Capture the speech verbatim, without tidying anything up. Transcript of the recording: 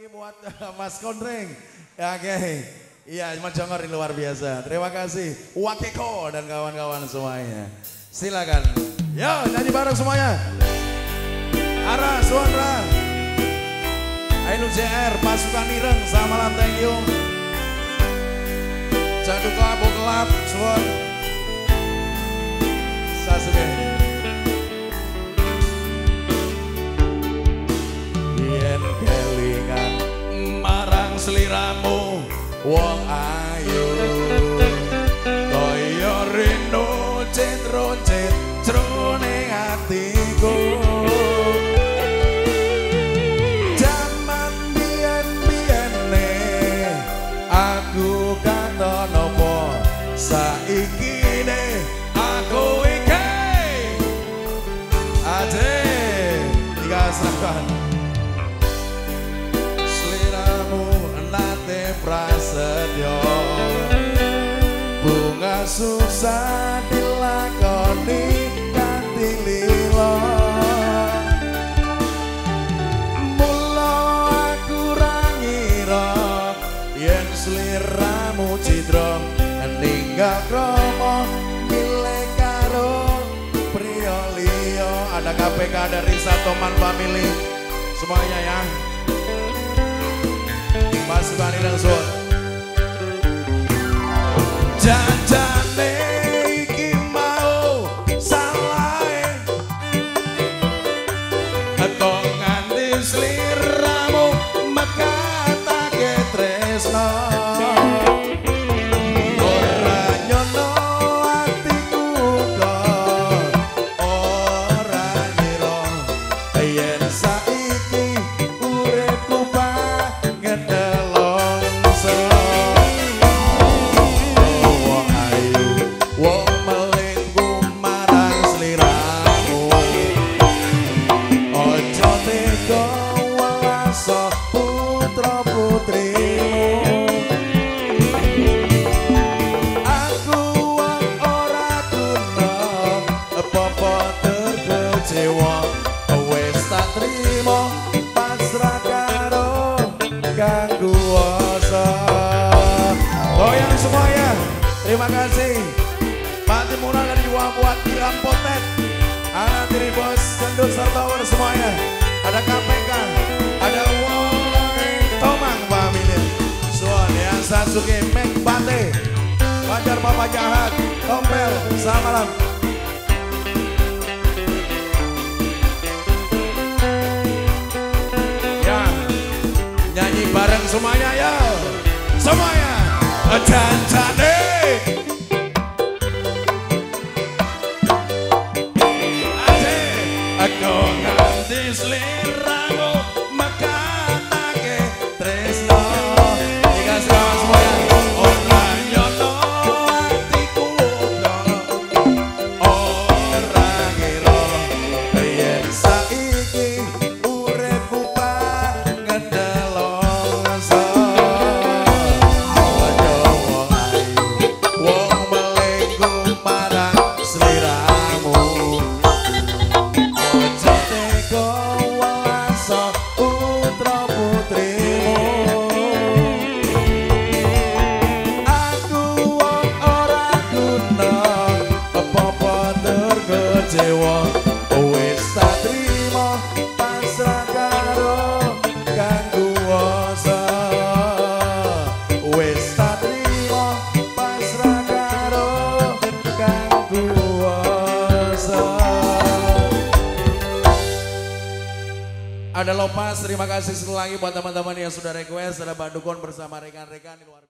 lagi buat Mas Kondring. Ya, oke. Okay. Iya, Mas Jongor ini luar biasa. Terima kasih Wakeko dan kawan-kawan semuanya. Silakan. Yo, nyanyi bareng semuanya. Ara, Suandra, Ainul J R, Pasukan Ireng, samalam thank you. Jadu Kelabu Kelap, Suan. Sasuke. Yen kelingan marang sliramu wong ayu kaya rindu citro-cit jroning atiku. Jaman biyen-biyene aku katon apa saiki ne aku iki ade dikasahkan prasetyo bunga susah dilakoni kanthi lila mula aku ra ngira yen sliramu citra ninggal krama milih karo priya liya. Ada K P K dari Satoman Family semuanya ya. Pasukan Ireng Suwun. Janjane iki mau salahe kok nganti sliramu mekatake tresno ora nyono atiku kok ora ngira yen saiki uripku banget. Goyang semuanya. Terima kasih Pak Timurang dari buat Kiram Potet, Anak Diri Bos, Gendut Sartower semuanya. Ada K P K, ada Woi Tomang Family, Suan yang Sasuke Mek Bate, Pacar Papa Jahat, Tompel, samalam. Ya, nyanyi bareng semuanya ya, semuanya. Janjane ade aku nganti sliramu mekatake tresno dikasih kawan semuanya. Ora nyono atiku ora ngira yen saiki uripku pangendelongso. Wis tak trimo pasrah karo Kang Kuwasa. Wis tak trimo pasrah karo Kang Kuwasa. Ada Lopas, terima kasih sekali lagi buat teman-teman yang sudah request. Ada Bandukon bersama rekan-rekan di luar.